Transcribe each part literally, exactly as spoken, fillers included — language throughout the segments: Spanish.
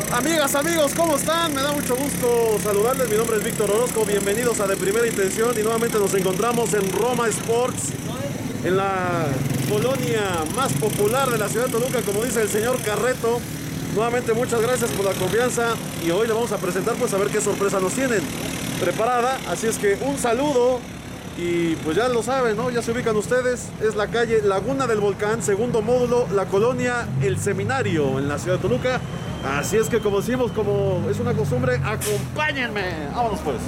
Amigas, amigos, ¿cómo están? Me da mucho gusto saludarles. Mi nombre es Víctor Orozco. Bienvenidos a De Primera Intención. Y nuevamente nos encontramos en Roma Sports, en la colonia más popular de la ciudad de Toluca, como dice el señor Carreto. Nuevamente muchas gracias por la confianza. Y hoy le vamos a presentar, pues a ver qué sorpresa nos tienen preparada. Así es que un saludo. Y pues ya lo saben, ¿no? Ya se ubican ustedes. Es la calle Laguna del Volcán, segundo módulo, la colonia El Seminario, en la ciudad de Toluca. Así es que, como decimos, como es una costumbre, acompáñenme. Vámonos pues.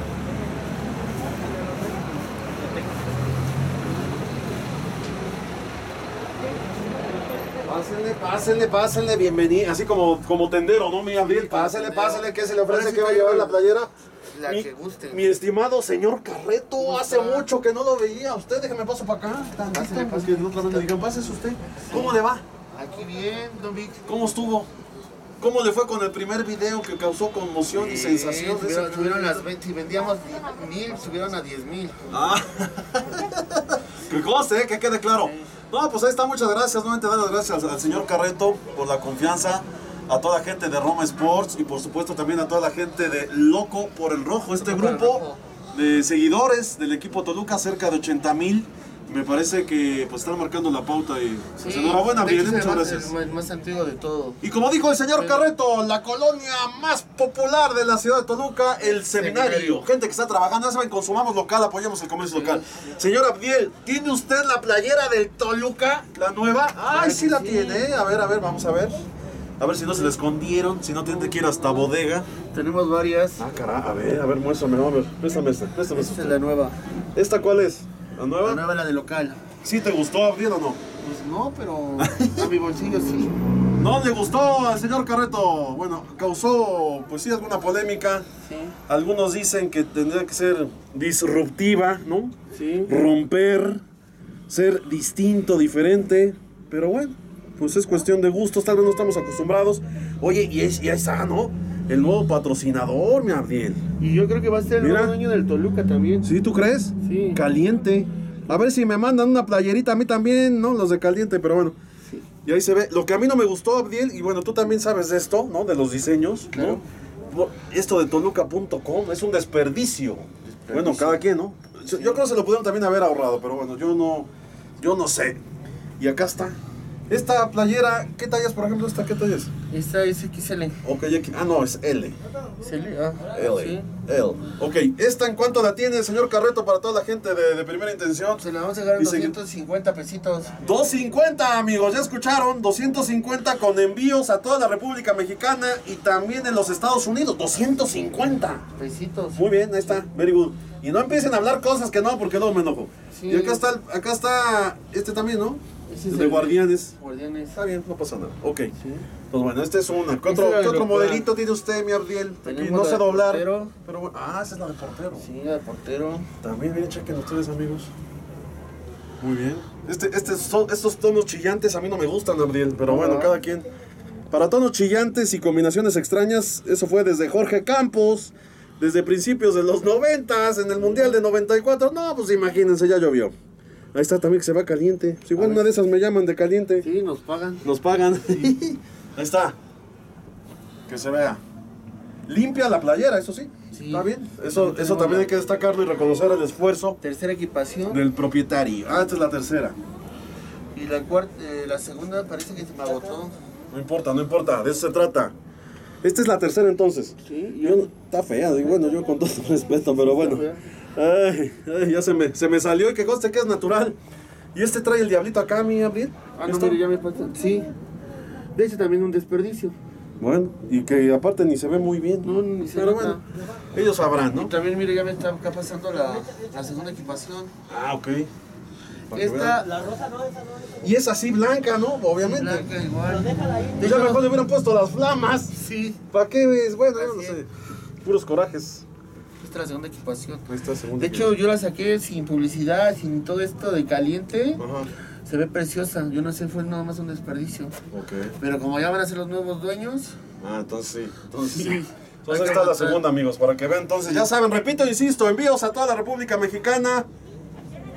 Pásenle, pásenle, pásenle, bienvenido. Así como, como tendero, ¿no, mi Abril? Pásenle, pásenle, ¿qué se le ofrece? ¿Qué va a llevar la playera? La mi, que guste. Mi estimado señor Carreto, hace mucho que no lo veía. Usted, déjeme paso para acá. Pásale, pásale. Que otra vez le digan, pásese usted. ¿Cómo le va? Aquí bien, don Vic. ¿Cómo estuvo? ¿Cómo le fue con el primer video que causó conmoción y sensación? Subieron, de subieron las veinte, si vendíamos mil, subieron a diez mil. Ah, que conste, que quede claro. No, pues ahí está, muchas gracias. Nuevamente dar las gracias al señor Carreto por la confianza, a toda la gente de Roma Sports y por supuesto también a toda la gente de Loco por el Rojo, este grupo de seguidores del equipo Toluca, cerca de ochenta mil. Me parece que pues están marcando la pauta y pues, sí, enhorabuena, bien, muchas más, gracias. El más, más antiguo de todo. Y como dijo el señor Carreto, la colonia más popular de la ciudad de Toluca, el Seminario. Seminario. Gente que está trabajando, ya saben, consumamos local, apoyamos el comercio sí, local. Sí. Señor Abdiel, ¿tiene usted la playera del Toluca, la nueva? Ay, sí, sí la sí. tiene, a ver, a ver, vamos a ver. A ver si no se le escondieron, si no tiene que ir hasta bodega. Tenemos varias. Ah, caray, a ver, a ver, muéstrame, a ver, préstame esta, préstame esta. Esta es la nueva. ¿Esta cuál es? ¿La nueva? La nueva, la de local. ¿Sí te gustó, Abdiel, o no? Pues no, pero a mi bolsillo sí. No le gustó al señor Carreto. Bueno, causó, pues sí, alguna polémica. Sí. Algunos dicen que tendría que ser disruptiva, ¿no? Sí. Romper, ser distinto, diferente. Pero bueno, pues es cuestión de gustos, tal vez no estamos acostumbrados. Oye, y, es, y ahí está, ¿no? El nuevo patrocinador, mi Abdiel. Y yo creo que va a ser el Mira. nuevo dueño del Toluca también. ¿Sí, tú crees? Sí. Caliente. A ver si me mandan una playerita a mí también, ¿no? Los de Caliente, pero bueno. Sí. Y ahí se ve. Lo que a mí no me gustó, Abdiel, y bueno, tú también sabes de esto, ¿no? De los diseños, claro. ¿no? Esto de Toluca punto com es un desperdicio. desperdicio. Bueno, cada quien, ¿no? Sí. Yo creo que se lo pudieron también haber ahorrado, pero bueno, yo no, yo no sé. Y acá está. Esta playera, ¿qué tallas, por ejemplo? ¿Esta qué tallas? Esta es equis ele. Ok, ah, no, es L. ¿Es L? Ah, L. sí. L. Ok, ¿esta en cuánto la tiene el señor Carreto para toda la gente de, de Primera Intención? Se la vamos a dejar en doscientos cincuenta pesitos. doscientos cincuenta, amigos, ya escucharon, doscientos cincuenta con envíos a toda la República Mexicana y también en los Estados Unidos, doscientos cincuenta pesitos. Muy bien, ahí está, very good. Y no empiecen a hablar cosas que no, porque luego me enojo. Sí. Y acá está, acá está este también, ¿no? Ese es de el Guardianes. Guardianes. Está bien, no pasa nada. Ok. Sí. Pues bueno, este es una. ¿Qué otro, ¿qué otro modelito tiene usted, mi Abdiel? No sé doblar. Portero. Pero bueno. Ah, esa es la de portero. Sí, la de portero. También, bien, chequen ustedes, amigos. Muy bien. Este, este son, estos tonos chillantes a mí no me gustan, Abdiel. Pero bueno, cada quien. Para tonos chillantes y combinaciones extrañas, eso fue desde Jorge Campos, desde principios de los noventas, en el Mundial de noventa y cuatro. No, pues imagínense, ya llovió. Ahí está también que se va caliente. Si igual una de esas me llaman de caliente. Sí, nos pagan. Nos pagan. Sí. Ahí está. Que se vea. Limpia la playera, eso sí. Sí. ¿Está bien? Eso, eso también hay que destacarlo y reconocer el esfuerzo. Tercera equipación. Del propietario. Ah, esta es la tercera. Y la cuarta, eh, la segunda parece que se me agotó. No importa, no importa. De eso se trata. Esta es la tercera entonces. Sí. Yo, está fea. Y bueno, yo con todo respeto, pero bueno. Ay, ay, ya se me, se me salió y que conste que es natural. Y este trae el diablito acá, mi Abdiel. Ah, no, mire, ya me pasa. Sí. De hecho también un desperdicio. Bueno, y que aparte ni se ve muy bien. No, ni se Pero nota. bueno, ellos sabrán, ¿no? Y también, mire, ya me está acá pasando la, la segunda equipación. Ah, ok. Esta, la rosa no, esa no es. Y es así blanca, ¿no? Obviamente. Blanca igual. Y ya mejor le hubieran puesto las flamas. Sí. ¿Para qué ves? Bueno, yo no sé. Puros corajes. Esta es la segunda equipación. Esta segunda de hecho, yo la saqué sin publicidad, sin todo esto de caliente. Ajá. Se ve preciosa. Yo no sé, fue nada más un desperdicio. Ok. Pero como ya van a ser los nuevos dueños. Ah, entonces sí. Entonces sí. sí. Entonces ahí está la segunda, amigos, para que vean. Entonces, ya saben, repito, insisto, envíos a toda la República Mexicana.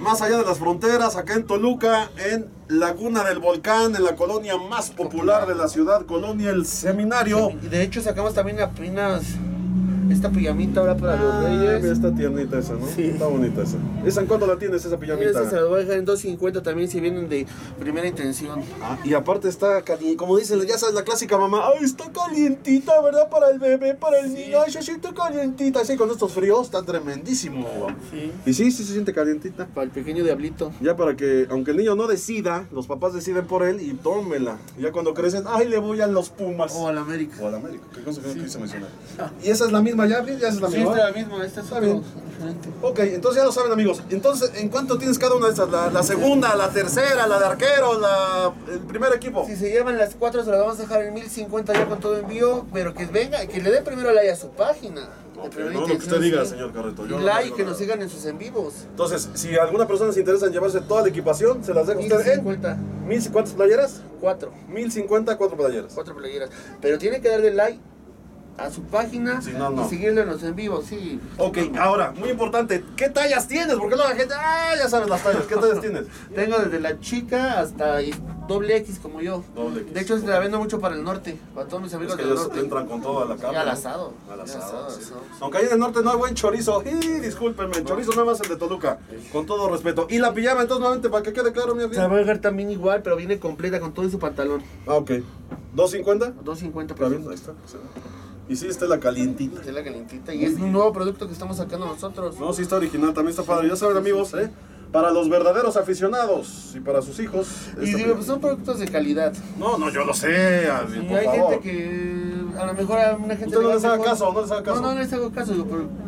más allá de las fronteras, acá en Toluca, en Laguna del Volcán, en la colonia más popular de la ciudad, Colonia El Seminario. Y de hecho sacamos también apenas esta pijamita ahora para ah, los reyes. Mira, está tiernita esa, ¿no? Sí. Está bonita esa. ¿Esa en cuánto la tienes, esa pijamita? Esa se la voy a dejar en dos cincuenta también si vienen de primera intención. Ah, y aparte está caliente, como dicen, ya sabes, la clásica mamá, ay, está calientita, ¿verdad? Para el bebé, para el sí. niño, ay, sí, está calientita. Así con estos fríos, está tremendísimo. Sí. Y sí, sí se siente calientita. Para el pequeño diablito. Ya para que, aunque el niño no decida, los papás deciden por él y tómela. Y ya cuando crecen, ay, le voy a los Pumas. O al América. O al América, qué cosa que sí. no quise mencionar. Y esa es la misma, ya, ya esa es la sí, misma. Sí, esta es la misma, esta es bien. diferente. Ok, entonces ya lo saben, amigos. Entonces, ¿en cuánto tienes cada una de estas? La, la segunda, la tercera, la de arquero, la, el primer equipo. Si se llevan las cuatro, se las vamos a dejar en mil cincuenta ya con todo envío, pero que venga, que le dé primero like a su página. Okay, no lo que usted diga, señor Carreto. Yo y like, no que nos sigan en sus en vivos. Entonces, si alguna persona se interesa en llevarse toda la equipación, se las deja usted en... mil cincuenta. ¿Cuántas playeras? Cuatro. mil cincuenta, cuatro playeras. Cuatro playeras. Pero tiene que darle like a su página sí, no, no. y seguirle en los en vivos, sí. Ok, ahora, muy importante, ¿qué tallas tienes? Porque luego la gente, ah, ya sabes las tallas, ¿qué tallas tienes? Tengo desde la chica hasta doble X como yo. Doble X. De hecho, se la vendo mucho para el norte, para todos mis amigos es que del norte. entran con todo a la carne. Y al asado. Al asado, asado, sí. asado. Aunque ahí en el norte no hay buen chorizo. Y discúlpenme, el chorizo nada más el de Toluca. Con todo respeto. Y la pijama, entonces, nuevamente, para que quede claro, mi amigo. Se la voy a dejar también igual, pero viene completa con todo y su pantalón. Ah, ok. ¿dos cincuenta? dos cincuenta Está bien, ahí está. Y sí, está la calientita. Está la calientita. Y es un nuevo producto que estamos sacando nosotros. No, sí está original, también está padre. Ya saben, amigos, ¿eh? Para los verdaderos aficionados y para sus hijos. Y digo, pues son productos de calidad. No, no, yo lo sé. Sí, por hay favor. gente que a lo mejor a una gente... Usted no le les va haga mejor. caso, no les haga caso. No, no les hago caso, digo, pero...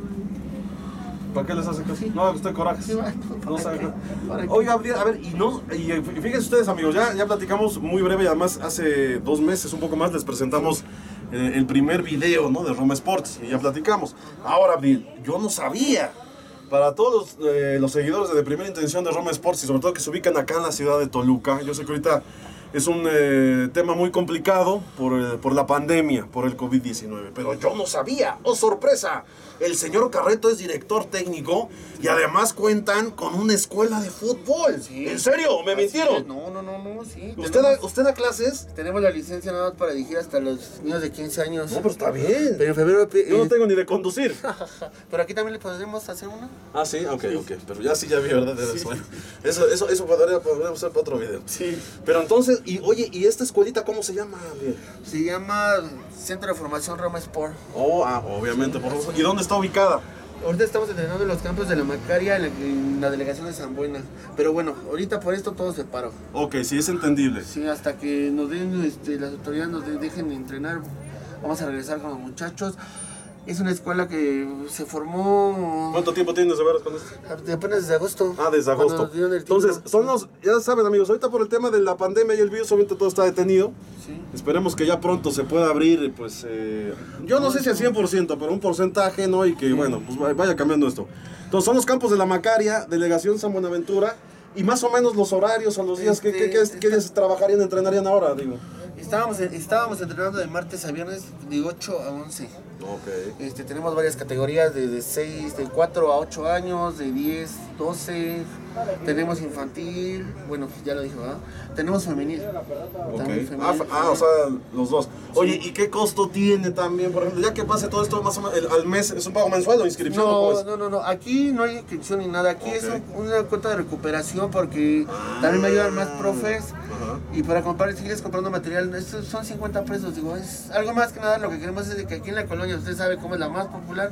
¿Para qué les hace caso? Sí. No haga usted corajes. Sí, bueno, no sabe. ¿para qué? Oiga, a ver, y no, y fíjense ustedes, amigos, ya, ya platicamos muy breve, y además hace dos meses, un poco más, les presentamos eh, el primer video, ¿no? De Roma Sports, y ya platicamos. Ahora, Abdil, yo no sabía. Para todos los, eh, los seguidores de, de Primera Intención de Roma Sports, y sobre todo que se ubican acá en la ciudad de Toluca, yo sé que ahorita es un eh, tema muy complicado por, eh, por la pandemia, por el COVID diecinueve, pero yo no sabía, ¡oh sorpresa! El señor Carreto es director técnico y además cuentan con una escuela de fútbol. Sí. ¿En serio? ¿Me mintieron? No, no, no, no, sí. ¿Usted da, ¿Usted da clases? Tenemos la licencia nada más para dirigir hasta los niños de quince años. No, pero está bien. Pero en febrero... Yo no tengo ni de conducir. Pero aquí también le podemos hacer una. Ah, sí, ok, sí. ok. Pero ya sí, ya vi, ¿verdad? Sí. Bueno, eso, eso, eso podría, podríamos hacer para otro video. Sí. Pero entonces, y oye, ¿y esta escuelita cómo se llama? Bien. Se llama Centro de Formación Roma Sport. Oh, ah, obviamente, por favor. ¿Y dónde está ubicada? Ahorita estamos entrenando en los campos de la Macaria, en la, en la delegación de San Buena. Pero bueno, ahorita por esto todo se paró. Ok, sí, es entendible. Sí, hasta que nos den, este, las autoridades nos de, dejen entrenar, vamos a regresar con los muchachos. Es una escuela que se formó... ¿Cuánto tiempo tienes de veras con esto? De apenas desde agosto. Ah, desde agosto. Entonces, son los... Ya saben, amigos, ahorita por el tema de la pandemia y el virus, obviamente todo está detenido. Sí. Esperemos que ya pronto se pueda abrir, pues... Eh, yo no sé si al cien por ciento, pero un porcentaje, ¿no? Y que, sí. bueno, pues vaya cambiando esto. Entonces, son los campos de la Macaria, delegación San Buenaventura, y más o menos los horarios o los días, este, ¿qué, qué, qué, qué días trabajarían, entrenarían ahora, digo? Estábamos, estábamos entrenando de martes a viernes de ocho a once. Okay. Este, tenemos varias categorías de, de seis, de cuatro a ocho años, de diez, doce. Tenemos infantil, bueno, ya lo dije, ¿verdad? Tenemos femenil. Okay. femenil Ah, ah, o sea, los dos. Oye, ¿y qué costo tiene también, por ejemplo? Ya que pase todo esto más o menos el, al mes, ¿es un pago mensual o inscripción? No, no, no, no, aquí no hay inscripción ni nada. Aquí okay. es un, una cuenta de recuperación porque ah, también me ayudan más profes. Ajá. Y para comprar, si quieres comprando material, estos son cincuenta pesos, digo, es algo más que nada. Lo que queremos es de que aquí en la colonia, usted sabe cómo es la más popular,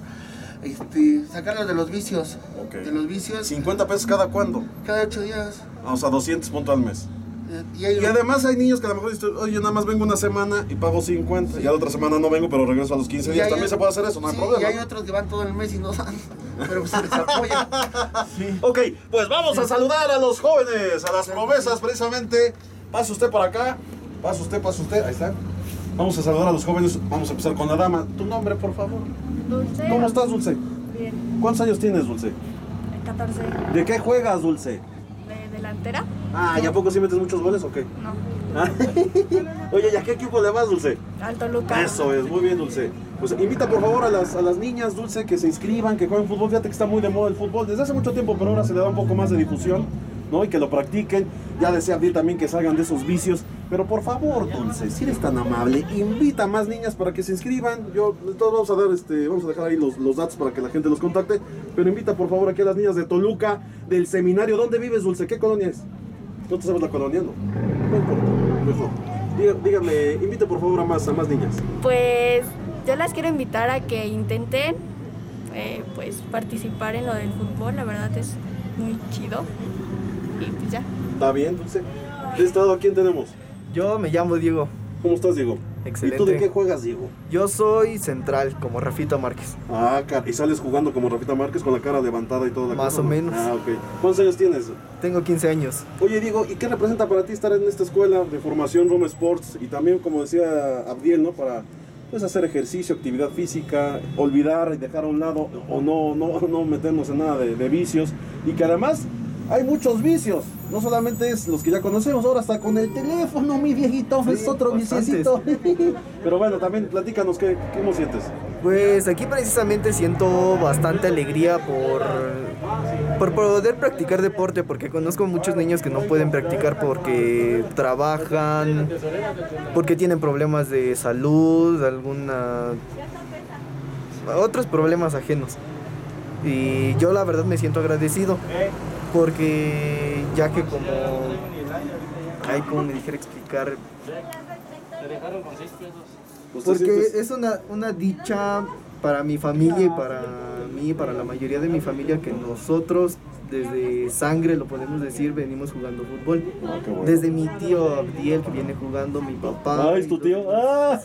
este, sacarlos de los vicios. Okay. De los vicios. ¿cincuenta pesos cada cuándo? Cada ocho días. Ah, o sea, doscientos puntos al mes. Y, hay, y además hay niños que a lo mejor dicen, oye, yo nada más vengo una semana y pago cincuenta, sí. y a la otra semana no vengo, pero regreso a los quince días. También hay, se puede hacer eso, no sí, hay problema. Y hay otros que van todo el mes y no dan, pero pues se les apoya. Sí. Ok, pues vamos sí. a saludar a los jóvenes, a las promesas precisamente. Pase usted por acá, pase usted, pase usted, ahí está. Vamos a saludar a los jóvenes, vamos a empezar con la dama. Tu nombre, por favor. Dulce. ¿Cómo estás, Dulce? Bien. ¿Cuántos años tienes, Dulce? catorce. ¿De qué juegas, Dulce? ¿De delantera? Ah, ¿y a poco sí metes muchos goles o qué? No. Oye, ¿y a qué equipo le vas, Dulce? Al Toluca. Eso es, muy bien, Dulce. Pues invita por favor a las, a las niñas, Dulce, que se inscriban, que jueguen fútbol. Fíjate que está muy de moda el fútbol desde hace mucho tiempo, pero ahora se le da un poco más de difusión, ¿no? Y que lo practiquen. Ya desea Abdiel también que salgan de esos vicios. Pero por favor, Dulce, si eres tan amable, invita a más niñas para que se inscriban. Yo, todos vamos a dar, este, vamos a dejar ahí los, los datos para que la gente los contacte. Pero invita por favor aquí a las niñas de Toluca, del seminario. ¿Dónde vives, Dulce? ¿Qué colonia es? ¿No te sabes la colonia? No, no importa, mejor. Diga, dígame, invite por favor a más, a más niñas. Pues yo las quiero invitar a que intenten eh, pues participar en lo del fútbol, la verdad es muy chido. Y pues ya. ¿Está bien, Dulce? ¿De este lado a quién tenemos? Yo me llamo Diego. ¿Cómo estás, Diego? Excelente. ¿Y tú de qué juegas, Diego? Yo soy central, como Rafita Márquez. Ah, car- y sales jugando como Rafita Márquez con la cara levantada y toda la Más cosa, o ¿no? menos. Ah, ok. ¿Cuántos años tienes? Tengo quince años. Oye, Diego, ¿y qué representa para ti estar en esta escuela de formación Roma Sports? Y también, como decía Abdiel, ¿no? Para pues, hacer ejercicio, actividad física, olvidar y dejar a un lado o no, no, no meternos en nada de, de vicios. Y que además hay muchos vicios. No solamente es los que ya conocemos, ahora hasta con el teléfono, mi viejito, Sí, es otro bastantes. viciecito. Pero bueno, también platícanos, ¿qué, qué cómo sientes? Pues aquí precisamente siento bastante alegría por, por poder practicar deporte, porque conozco muchos niños que no pueden practicar porque trabajan, porque tienen problemas de salud, alguna otros problemas ajenos. Y yo la verdad me siento agradecido, porque ya que como, ay, como me dijera explicar, ¿Usted porque sientes- es una, una dicha para mi familia y para mí, para la mayoría de mi familia, que nosotros desde sangre, lo podemos decir, venimos jugando fútbol. Ah, qué bueno. Desde mi tío Abdiel, que viene jugando, mi papá. Ah, ¿es tu tío? Ah.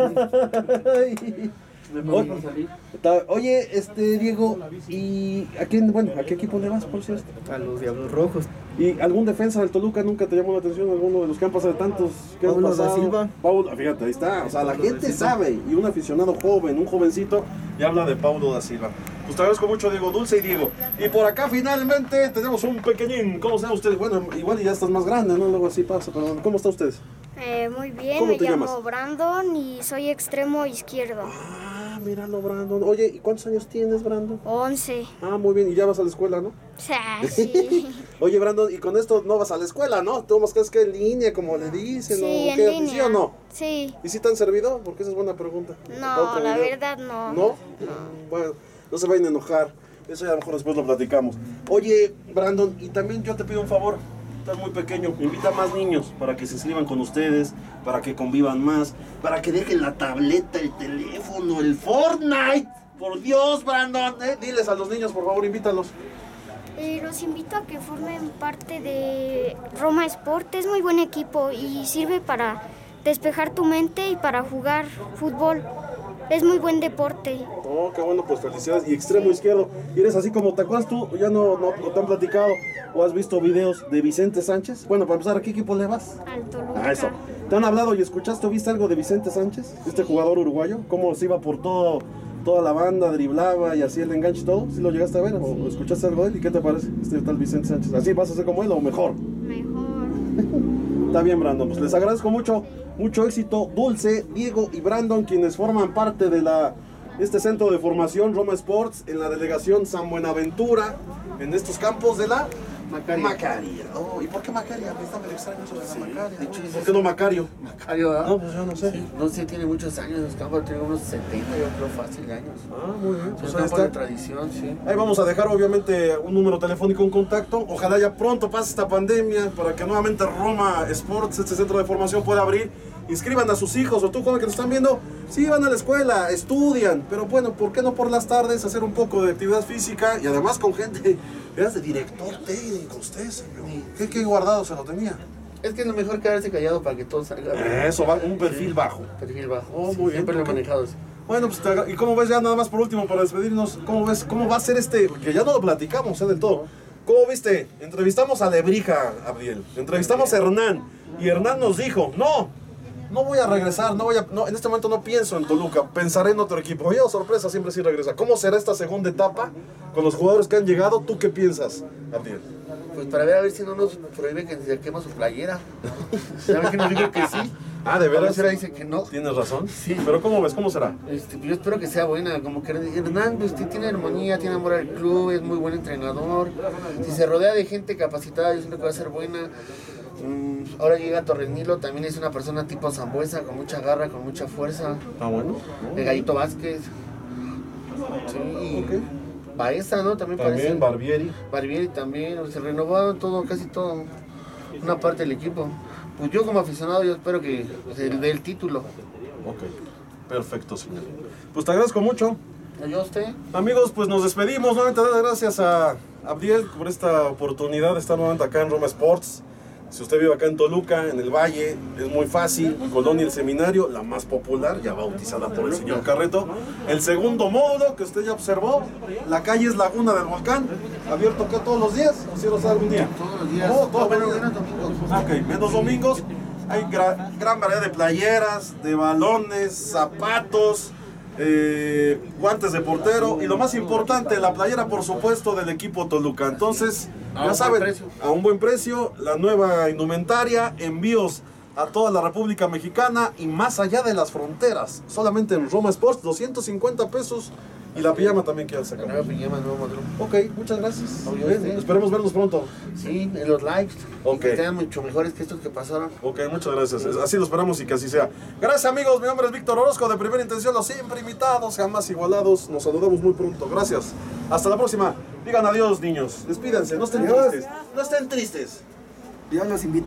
Oye, ta- Oye, este, Diego, ¿y a quién, bueno, a qué equipo le vas, por cierto? A los Diablos Rojos. ¿Y algún defensa del Toluca nunca te llamó la atención? ¿Alguno de los que han pasado tantos que han Paulo da pasado? Silva. Paulo, fíjate, ahí está. O sea, la Paulo da gente Silva. sabe. Y un aficionado joven, un jovencito, y habla de Paulo da Silva. Pues te agradezco mucho, Diego, Dulce y Diego. Y por acá finalmente tenemos un pequeñín. ¿Cómo están ustedes? Bueno, igual ya estás más grande, ¿no? Luego así pasa, pero ¿cómo están ustedes? Eh, muy bien, ¿Cómo me te llamo llamas? Brandon y soy extremo izquierdo. Ah, míralo, Brandon. Oye, ¿y cuántos años tienes, Brandon? once. Ah, muy bien. Y ya vas a la escuela, ¿no? O sea, sí. Oye, Brandon, y con esto no vas a la escuela, ¿no? Tú más que es que en línea, como le dicen, Sí, ¿o en qué? línea. ¿Sí o no? Sí. ¿Y si te han servido? Porque esa es buena pregunta. No, Otro la video. verdad no. ¿No? Mm, Bueno, no se vayan a enojar. Eso ya a lo mejor después lo platicamos. Oye, Brandon, y también yo te pido un favor. Estás muy pequeño, invita a más niños para que se inscriban con ustedes, para que convivan más, para que dejen la tableta, el teléfono, el Fortnite. Por Dios, Brandon, ¿eh? Diles a los niños, por favor, invítalos. Eh, los invito a que formen parte de Roma Sport. Es muy buen equipo y sirve para despejar tu mente y para jugar fútbol. Es muy buen deporte. Oh, qué bueno, pues felicidades. Y extremo izquierdo. Y eres así como, ¿te acuerdas tú? Ya no, no, no te han platicado o has visto videos de Vicente Sánchez. Bueno, para empezar, ¿a qué equipo le vas? Al Toluca. Ah, eso. ¿Te han hablado y escuchaste o viste algo de Vicente Sánchez? Este jugador uruguayo. ¿Cómo se iba por todo, toda la banda, driblaba y hacía el enganche y todo? ¿Sí lo llegaste a ver o escuchaste algo de él? ¿Y qué te parece este tal Vicente Sánchez? ¿Así vas a ser como él o mejor? Mejor. Está bien, Brandon. Pues les agradezco mucho. Mucho éxito. Dulce, Diego y Brandon, quienes forman parte de la este centro de formación Roma Sports en la delegación San Buenaventura, en estos campos de la Macaria. Macaria. Oh, ¿y por qué Macaria? Está medio extraño eso de la Sí, Macaria. de hecho, ¿Por qué no Macario? Macario, ¿verdad? No, pues yo no sé. Sí, no sé, tiene muchos años en los campos, tiene unos setenta, yo creo, fácil de años. Ah, muy bien. Es Pues un ahí campo de está. tradición, sí. Ahí vamos a dejar obviamente un número telefónico, un contacto. Ojalá ya pronto pase esta pandemia para que nuevamente Roma Sports, este centro de formación, pueda abrir. Inscriban a sus hijos, o tú, joven, que nos están viendo, sí van a la escuela, estudian, pero bueno, ¿por qué no por las tardes hacer un poco de actividad física y además con gente? Eras de director técnico usted, señor. ¿Qué, qué guardado se lo tenía? Es que es lo mejor quedarse callado para que todo salga bien. Eso, va, un perfil Sí. bajo. Perfil bajo. Oh, Sí, muy bien, siempre lo he ok. manejado así. Bueno, pues, te agra- ¿y cómo ves ya nada más por último para despedirnos? ¿Cómo ves, cómo va a ser este? Que ya no lo platicamos, ¿eh? Del todo. ¿Cómo viste? Entrevistamos a Lebrija, Abdiel. Entrevistamos a Hernán. Y Hernán nos dijo, no, no voy a regresar, no voy a, no, en este momento no pienso en Toluca, pensaré en otro equipo. Oye, oh, sorpresa, siempre sí regresa. ¿Cómo será esta segunda etapa con los jugadores que han llegado? ¿Tú qué piensas, Abdiel? Pues para ver a ver si no nos prohíbe que saquemos su playera. Ya ves que nos dijo que sí. Ah, ¿de A veras? veces ahora dice que no. Tienes razón. Sí. Pero ¿cómo ves? ¿Cómo será? Este, yo espero que sea buena, como que Hernán pues, tiene armonía, tiene amor al club, es muy buen entrenador. Si se rodea de gente capacitada, yo siento que va a ser buena. Mm, ahora llega Torres Nilo, también es una persona tipo Zambuesa, con mucha garra, con mucha fuerza. Ah, bueno. El Gallito Vázquez. Sí. Ok. Baeza, ¿no? También, También parece. Barbieri. Barbieri también, se renovó todo, casi todo. Una parte del equipo. Pues yo como aficionado, yo espero que se dé el título. Ok. Perfecto, señor. Pues te agradezco mucho. ¿Yo a usted? Amigos, pues nos despedimos. Nuevamente dar gracias a Abdiel por esta oportunidad de estar nuevamente acá en Roma Sports. Si usted vive acá en Toluca, en el Valle, es muy fácil. Colonia El Seminario, la más popular, ya bautizada por el señor Carreto. El segundo módulo que usted ya observó, la calle es Laguna del Volcán. ¿Abierto acá todos los días o cierra algún día? Todos los días. Oh, todos bueno, los días. menos domingos. Ah, ok, menos domingos. Hay gra- gran variedad de playeras, de balones, zapatos, eh, guantes de portero y lo más importante, la playera por supuesto del equipo Toluca. Entonces, A ya un saben, buen precio. a un buen precio, la nueva indumentaria, envíos a toda la República Mexicana y más allá de las fronteras. Solamente en Roma Sports, doscientos cincuenta pesos y la pijama también que ya La sacamos. nueva pijama, nuevo modelo. Ok, muchas gracias. Obvio, Bien, sí. esperemos vernos pronto. Sí, en los likes. Ok. Que quedan mucho mejores que estos que pasaron. Ok, muchas gracias. Así lo esperamos y que así sea. Gracias, amigos. Mi nombre es Víctor Orozco de Primera Intención. Los siempre invitados, jamás igualados. Nos saludamos muy pronto. Gracias. Hasta la próxima. Digan adiós, niños. Despídense. No estén Adiós. tristes. No estén tristes. Dios los invita.